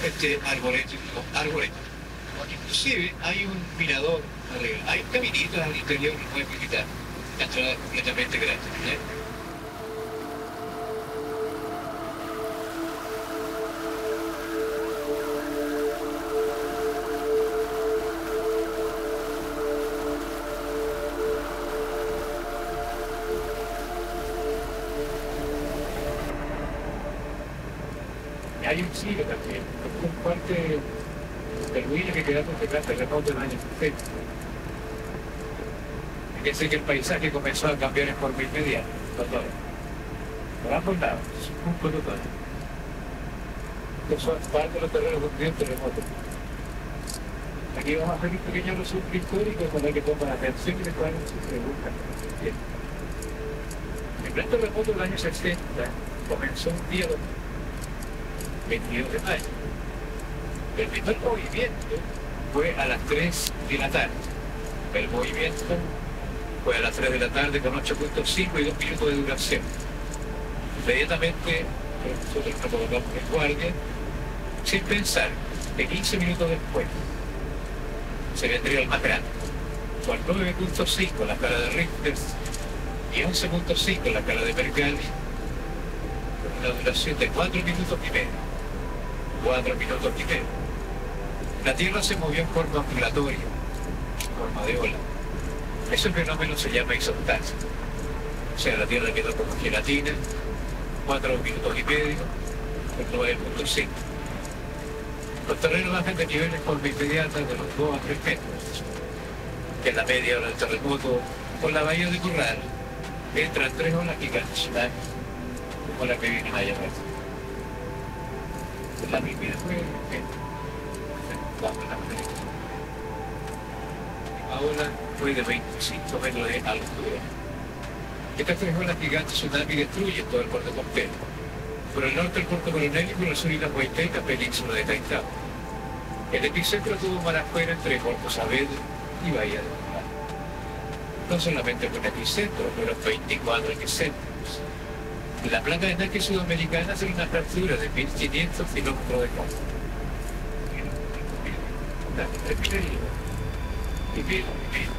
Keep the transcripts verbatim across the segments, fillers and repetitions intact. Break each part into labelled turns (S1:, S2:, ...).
S1: este arboleto, arboleto. Inclusive hay un mirador arriba, hay caminitos al interior que pueden visitar. La entrada es completamente gratis. ¿eh? Hay un siglo también, es parte de ruinas que quedaron detrás del terremoto del año setenta. Fíjense que el paisaje comenzó a cambiar en forma inmediata, todo. Por ambos lados, un pelotón. Estos son parte de los terrenos donde un terremoto. Aquí vamos a hacer un pequeño resumen histórico con el que toman atención y después se buscan. Bien. El gran terremoto del año setenta comenzó un día veintidós de mayo. El primer movimiento fue a las tres de la tarde. El movimiento fue a las tres de la tarde con ocho punto cinco y dos minutos de duración. Inmediatamente nosotros nos colocamos en guardia sin pensar que quince minutos después se vendría el más grande, con nueve punto cinco en la escala de Richter y once punto cinco en la escala de Mercalli, con una duración de cuatro minutos y medio. cuatro minutos y medio. La Tierra se movió en forma ondulatoria, en forma de ola. Ese fenómeno se llama isoptasia. O sea, la Tierra quedó como gelatina, cuatro minutos y medio, con nueve punto cinco. Los terrenos bajan de nivel en forma inmediata de los dos a tres metros. Que en la media hora del terremoto, por la bahía de Corral, entran tres olas gigantes, ¿verdad? Como la que viene a llamar. La primera fue la ola fue de veinticinco metros de altura. Estas tres olas gigantes tsunami destruyen todo el puerto costero. Por el norte el puerto Coronel y por el sur y la Huayteca, península de Taitao. El epicentro tuvo mar afuera entre Puerto Saavedra y Bahía de Corral. No solamente fue un epicentro, fueron veinticuatro epicentros. La placa de Nike sudamericana tiene una fractura de mil quinientos kilómetros de costa. Y bien, y bien.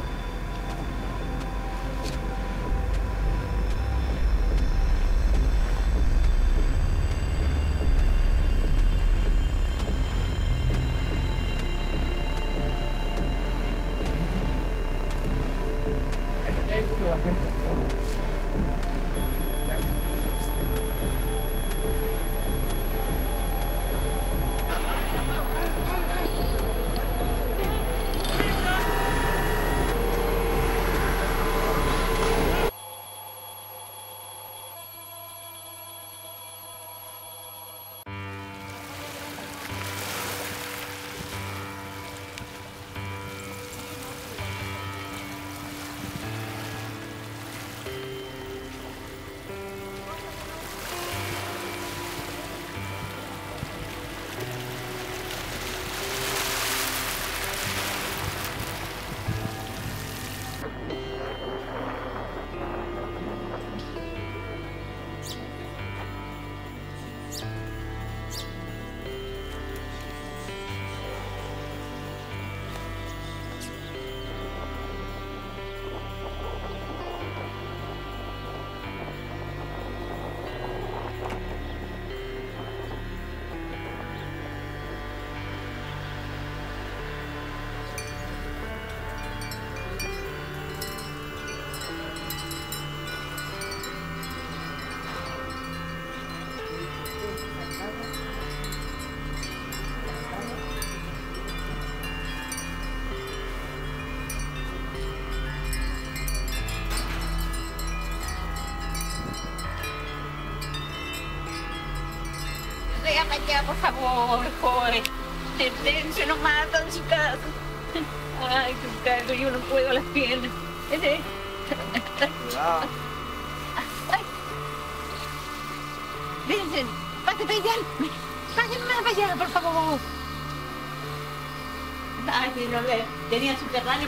S2: Para allá, por favor, joven. Deténse nomás en su casa. Ay, qué cargo, yo no puedo las piernas.
S3: Cuidado.
S2: Ay. Ven, pásate para allá. Pásenme más para allá, por favor. Ay, sí, no ve. Tenía subterráneo.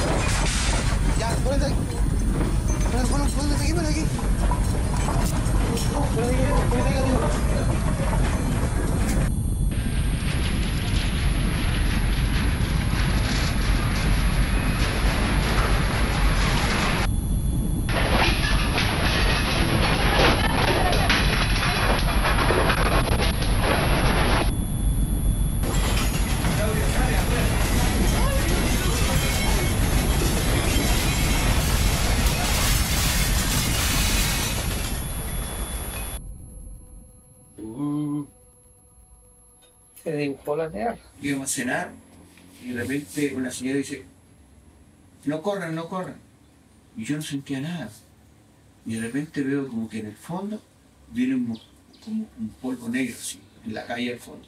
S3: Ya, ponete aquí. Ponete, ponete aquí, ponete aquí. Se dibujó la tierra.
S4: Íbamos a cenar y de repente una señora dice, no corran, no corran. Y yo no sentía nada. Y de repente veo como que en el fondo viene un, como un polvo negro, así, en la calle al fondo.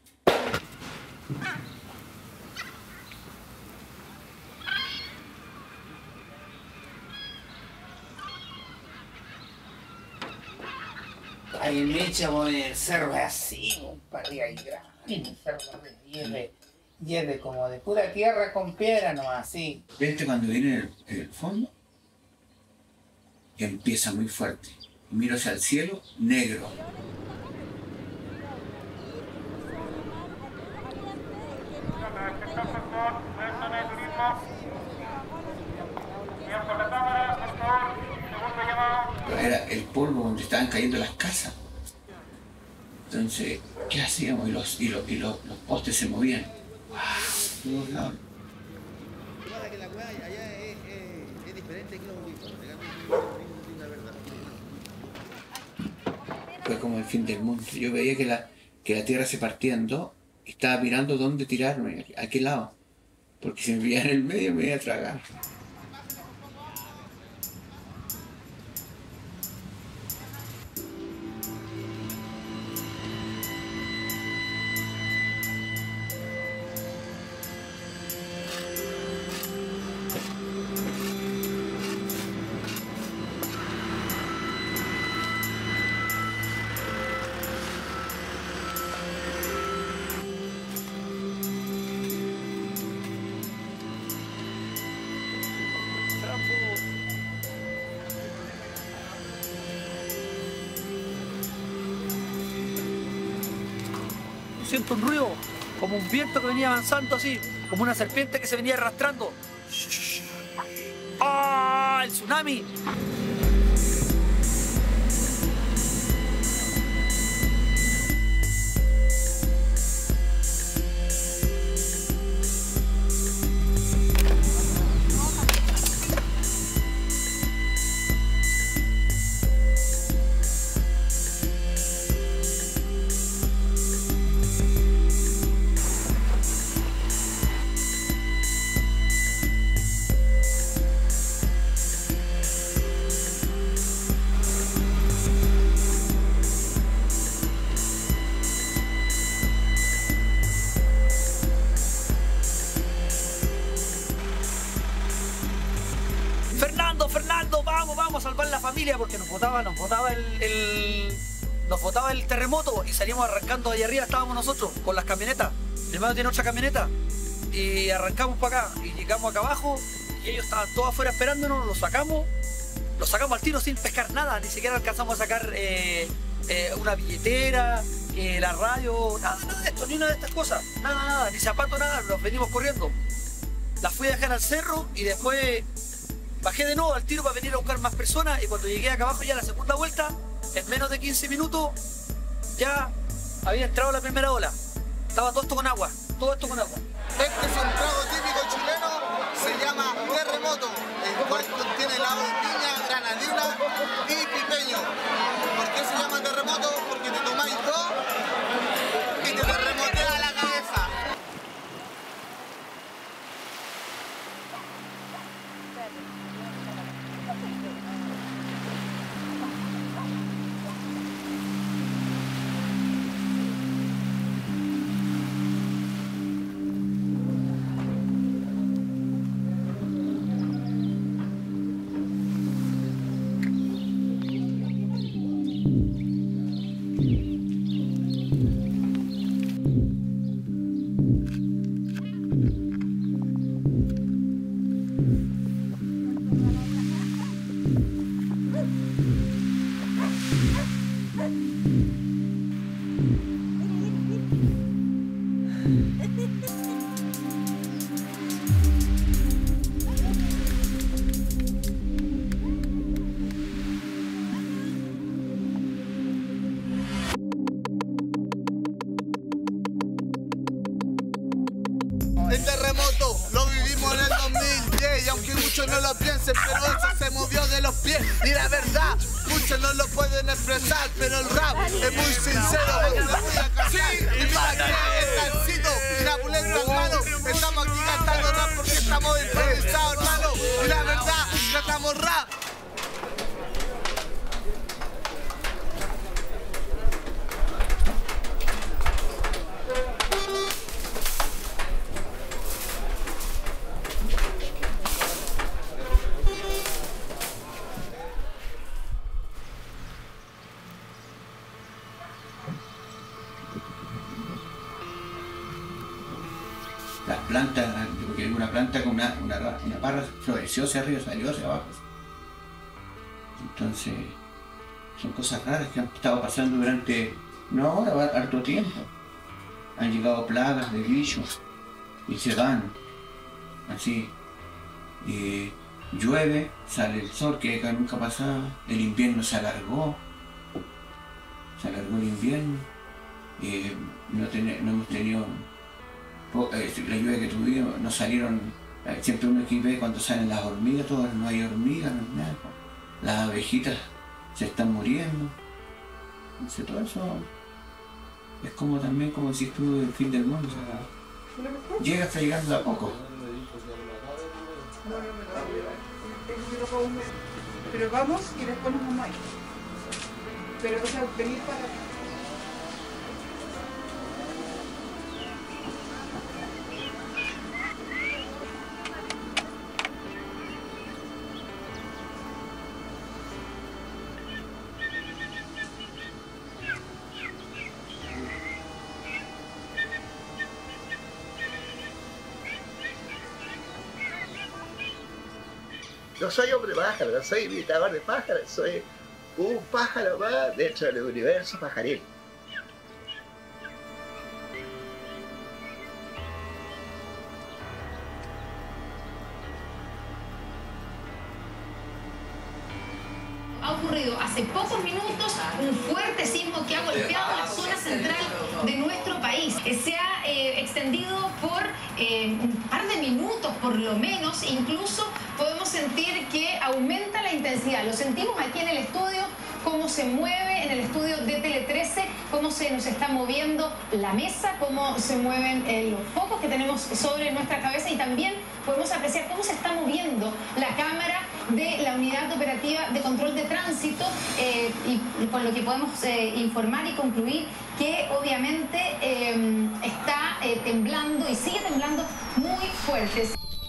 S3: Ahí en Mecha, en el cerro es así, un parrilla ahí grande, el cerro y es de, y es de como de pura tierra con piedra nomás, así.
S4: ¿Viste cuando viene en el, en el fondo? Que empieza muy fuerte. Miro hacia el cielo, negro. Era el polvo donde estaban cayendo las casas. Entonces, ¿qué hacíamos? Y los, y los, y los, los postes se movían. ¡Wow! Todos lados. Fue como el fin del mundo. Yo veía que la, que la tierra se partía en dos y estaba mirando dónde tirarme, a qué lado. Porque si me veía en el medio me iba a tragar.
S5: Siento un ruido, como un viento que venía avanzando así, como una serpiente que se venía arrastrando. ¡Ah! ¡El tsunami! Fernando, Fernando, vamos, vamos a salvar la familia porque nos botaba, nos botaba el, el, nos botaba el terremoto y salimos arrancando allá arriba, estábamos nosotros con las camionetas. Mi hermano tiene otra camioneta y arrancamos para acá y llegamos acá abajo y ellos estaban todos afuera esperándonos, los sacamos, los sacamos al tiro sin pescar nada, ni siquiera alcanzamos a sacar eh, eh, una billetera, eh, la radio, nada, nada de esto, ni una de estas cosas, nada, nada, ni zapatos, nada, nos venimos corriendo. Las fui a dejar al cerro y después bajé de nuevo al tiro para venir a buscar más personas y cuando llegué acá abajo ya la segunda vuelta, en menos de quince minutos, ya había entrado la primera ola. Estaba todo esto con agua, todo esto con agua.
S6: Este es un trago típico chileno, se llama terremoto, el cual contiene helado de piña, granadina y pipeño. ¿Por qué se llama terremoto? Porque te tomáis dos y te terremotea la cabeza. El terremoto lo vivimos en el dos mil diez y aunque muchos no lo piensen, pero eso se movió de los pies. Y la verdad, muchos no lo pueden expresar, pero el rap es muy sincero. Te voy a cantar y mira que es tancito y la pulenta en mano. Estamos aquí cantando rap porque estamos improvisados, hermano. Y la verdad, cantamos rap.
S4: Las plantas, porque hay una planta con una, una, una parra floreció hacia arriba, salió hacia abajo. Entonces, son cosas raras que han estado pasando durante, no ahora, harto tiempo. Han llegado plagas de bichos y se van, así. Y llueve, sale el sol, que acá nunca pasaba, el invierno se alargó, se alargó el invierno, y no, ten, no hemos tenido... La lluvia que tuvimos, no salieron, siempre uno aquí ve cuando salen las hormigas, todas, no hay hormigas, no hay nada. Las abejitas se están muriendo. Entonces todo eso es como también como si estuvo el fin del mundo. O sea, llega hasta llegando a poco.
S7: Pero vamos y después nos vamos a ir. Pero o sea, venir para...
S8: No soy hombre pájaro, no soy imitador de pájaros, soy un pájaro más dentro del universo pajaril.
S9: Ha ocurrido hace pocos minutos un fuerte sismo que ha golpeado la zona central de nuestro país. Se ha eh, extendido por eh, un par de minutos por lo menos, incluso podemos sentir que aumenta la intensidad. Lo sentimos aquí en el estudio, cómo se mueve en el estudio de Tele trece, cómo se nos está moviendo la mesa, cómo se mueven eh, los focos que tenemos sobre nuestra cabeza y también podemos apreciar cómo se está moviendo la cámara de la Unidad Operativa de Control de Tránsito eh, y, y con lo que podemos eh, informar y concluir que obviamente eh, está eh, temblando y sigue temblando muy fuerte.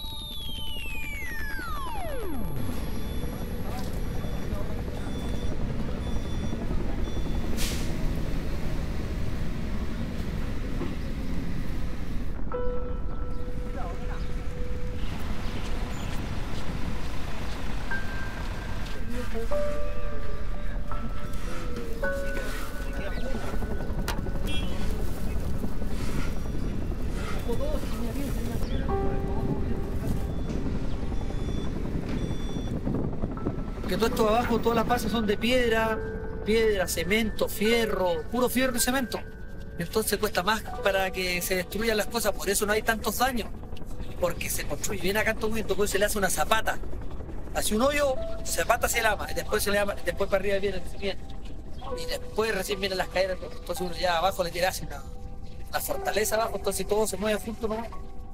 S5: Que todo esto abajo, todas las bases son de piedra, piedra, cemento, fierro, puro fierro y cemento. Entonces cuesta más para que se destruyan las cosas, por eso no hay tantos daños. Porque se construye bien acá en todo momento, pues se le hace una zapata. Hace un hoyo, zapata hacia el ama, y después se le ama, después para arriba viene el cimiento. Y después recién vienen las cadenas, entonces uno ya abajo le tira así una, una fortaleza abajo, entonces todo se mueve junto nomás.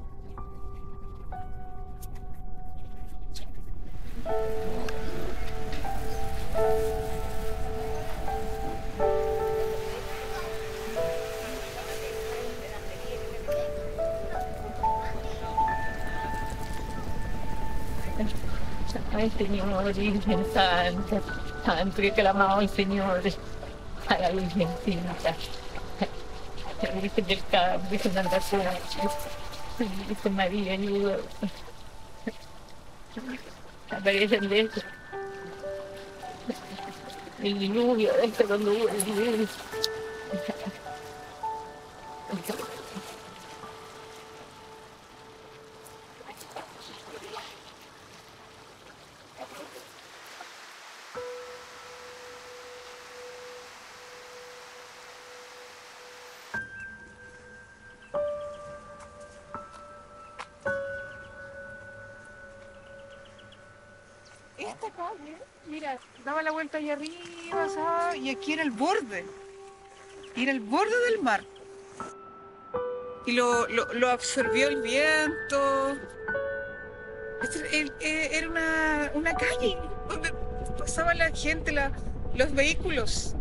S2: Ay, Señor, Virgen Santa, tanto que clamaba al Señor, a la Virgencita, a la Virgen del Carmen, Virgen de la Virgen María, ayuda. Aparecen de eso. el diluvio, este cuando hubo el diluvio.
S7: Esta calle, mira, daba la vuelta allá arriba, ¿sabes? Y aquí era el borde. Era el borde del mar. Y lo, lo, lo absorbió el viento. Este, el, eh, era una, una calle donde pasaba la gente, la, los vehículos.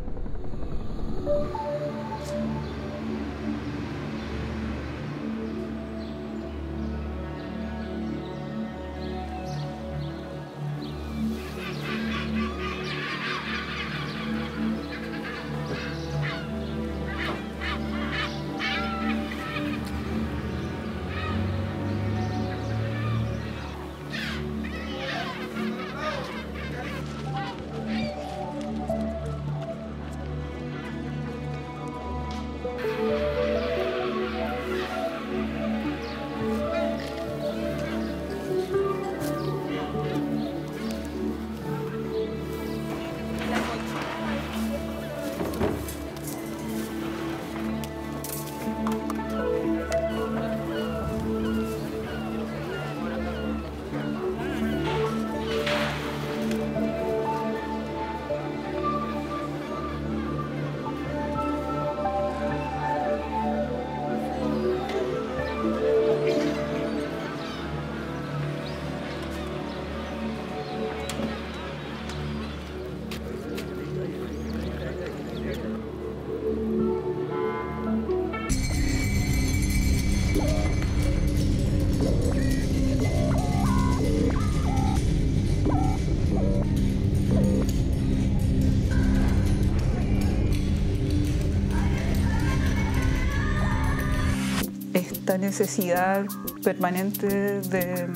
S10: Esta necesidad permanente de,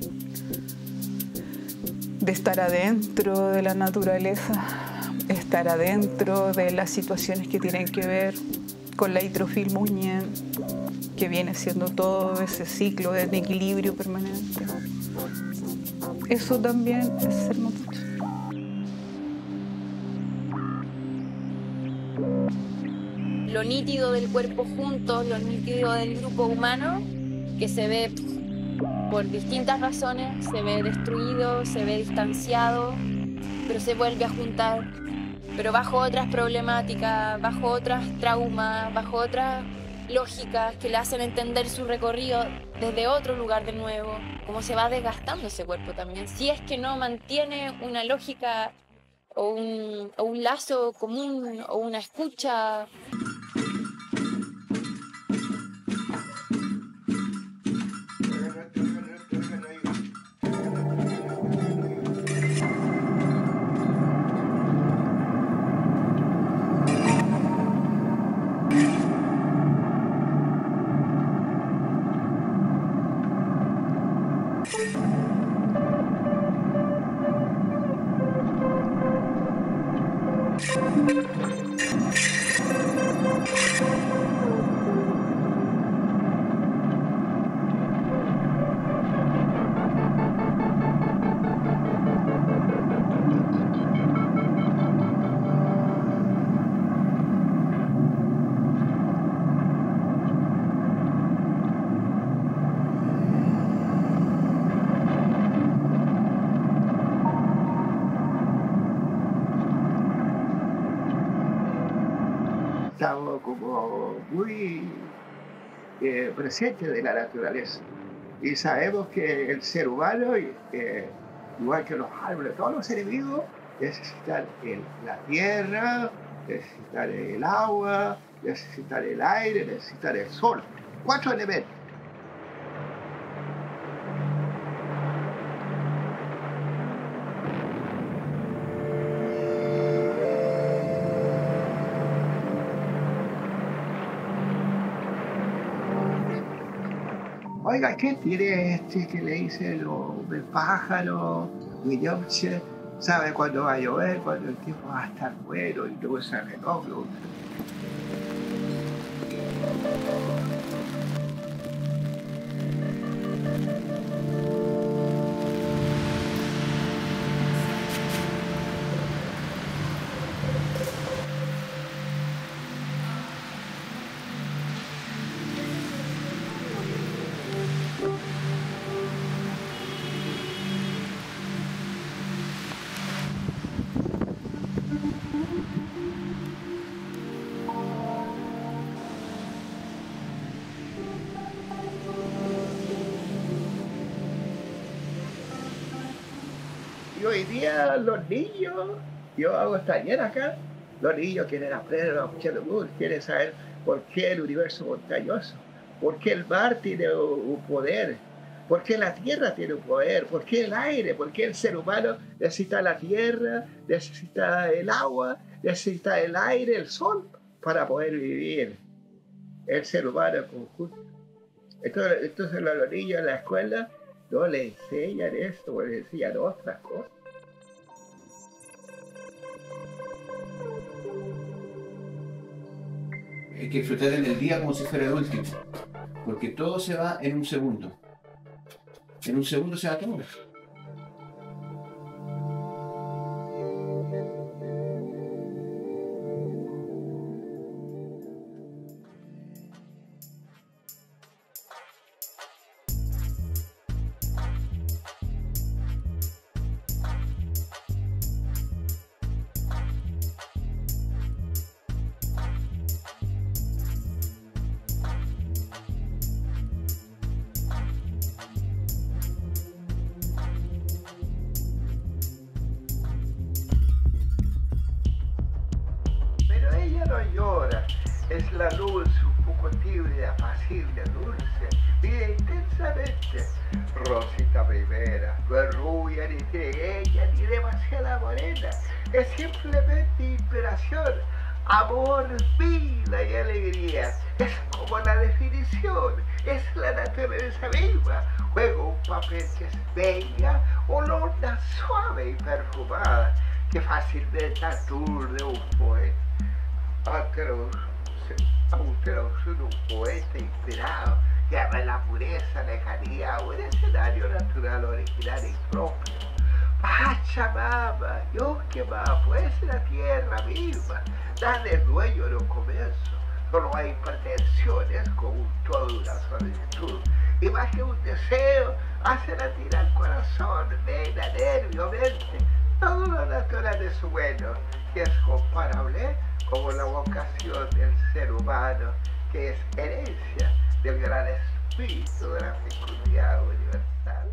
S10: de estar adentro de la naturaleza, estar adentro de las situaciones que tienen que ver con la hidrofilmuña, que viene siendo todo ese ciclo de equilibrio permanente. Eso también es ser mapuche.
S11: Lo nítido del cuerpo juntos, lo nítido del grupo humano, que se ve por distintas razones, se ve destruido, se ve distanciado, pero se vuelve a juntar, pero bajo otras problemáticas, bajo otras traumas, bajo otras lógicas que le hacen entender su recorrido desde otro lugar de nuevo, cómo se va desgastando ese cuerpo también, si es que no mantiene una lógica o un, o un lazo común o una escucha.
S8: Estamos como muy eh, presentes de la naturaleza y sabemos que el ser humano, eh, igual que los árboles, todos los seres vivos, necesitan el, la tierra, necesitan el agua, necesitan el aire, necesitan el sol. Cuatro elementos. Oiga, ¿qué tiene este que le dice lo del pájaro, Guillaume? sabe cuándo va a llover, cuándo el tiempo va a estar bueno y no usa reloj. Y hoy día los niños, yo hago taller acá, los niños quieren aprender, quieren saber por qué el universo es montañoso, por qué el mar tiene un poder, por qué la tierra tiene un poder, por qué el aire, por qué el ser humano necesita la tierra, necesita el agua, necesita el aire, el sol, para poder vivir el ser humano en conjunto. Entonces, entonces los niños en la escuela no le enseñan esto, le enseñan otras cosas.
S4: Hay que disfrutar en el día como si fuera el último, porque todo se va en un segundo. En un segundo se va todo.
S8: No llora, es la luz un poco tibia, apacible, dulce, vive intensamente. Rosita primera, no es rubia, ni trigueña, ni demasiada morena, es simplemente inspiración, amor, vida y alegría. Es como la definición, es la naturaleza misma. Juega un papel que es bella, olorda suave y perfumada, que fácilmente aturde un poeta. Austero es un poeta inspirado que ama la pureza, lejanía, un escenario natural, original y propio. Pachamama, Yoquema, pues la tierra misma, dale el dueño en un comienzo. Solo hay pretensiones con un todo, una solicitud. Y más que un deseo, hace latir al corazón, vena, nervio, mente. Todo lo natural es bueno, que es comparable como la vocación del ser humano, que es herencia del gran espíritu de la fecundidad universal.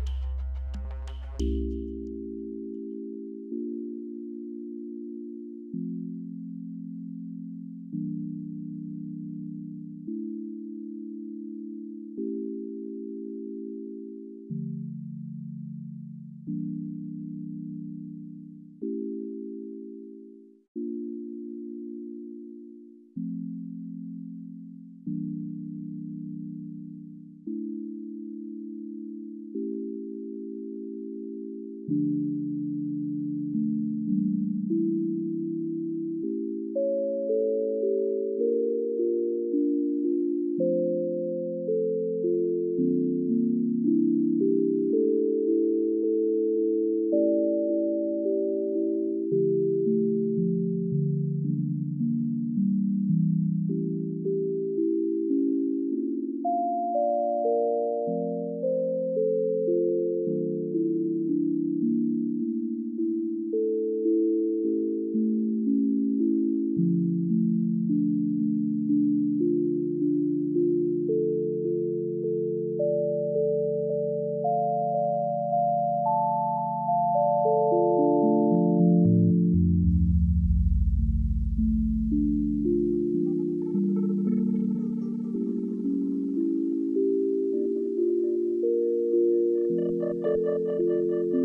S12: Thank you.